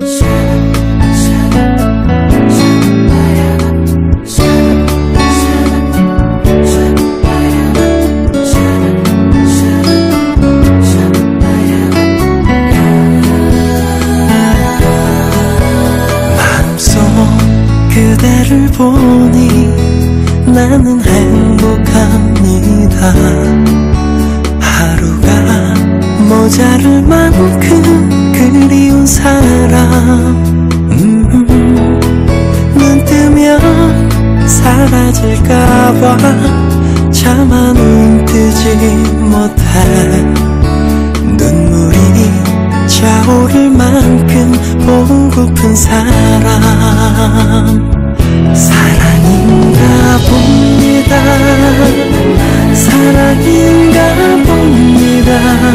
그대를 보니 나는 행복합니다. 하루가 모자랄 만큼 그리운 사람 눈 뜨면 사라질까봐 차마 눈 뜨지 못해 눈물이 차오를 만큼 보고픈 사람 사랑인가 봅니다. 사랑인가 봅니다.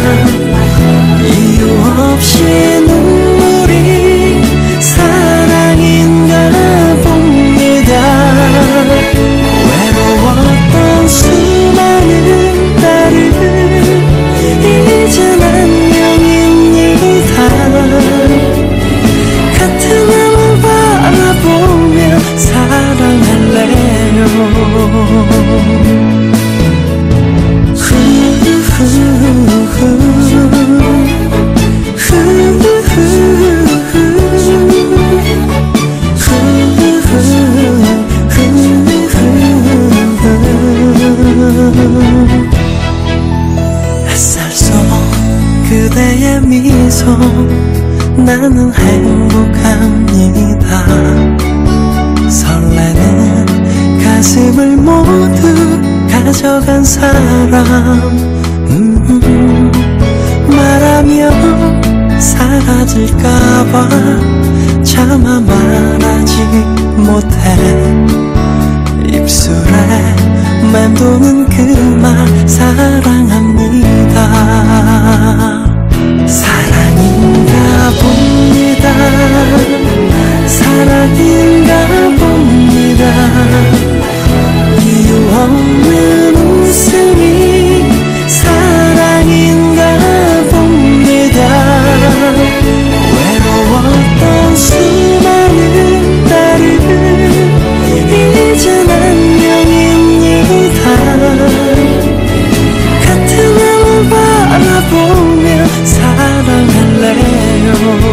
이유 없이 눈물이 사랑인가 봅니다. 외로웠던 수많은 날을 이젠 안녕입니다. 같은 하늘 바라보며 사랑할래요. 햇살 속 그대의 미소 나는 행복합니다. 설레는 가슴을 모두 가져간 사람 말하면 사라질까봐 차마 말하지 못해 입술에 맴도는 그 말 사랑합니다. 사랑인가 봅니다. 사랑인가 봅니다. 이유 없는 웃음이 사랑인가 봅니다. 외로웠던 수많은 날을 이젠 안녕입니다. 같은 하늘 바라보며 사랑할래요.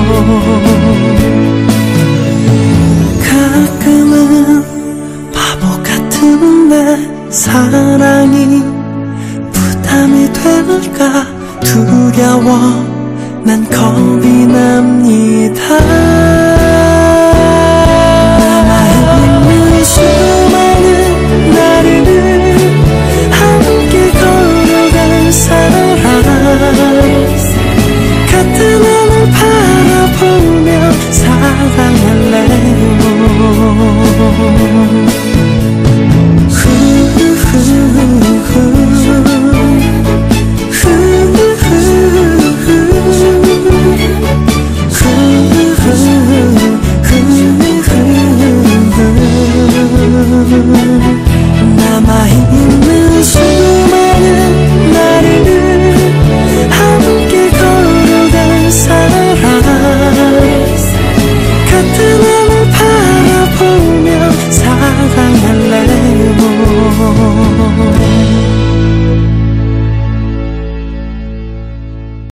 가끔은 바보 같은 내 사랑이 부담이 될까 두려워 난 겁이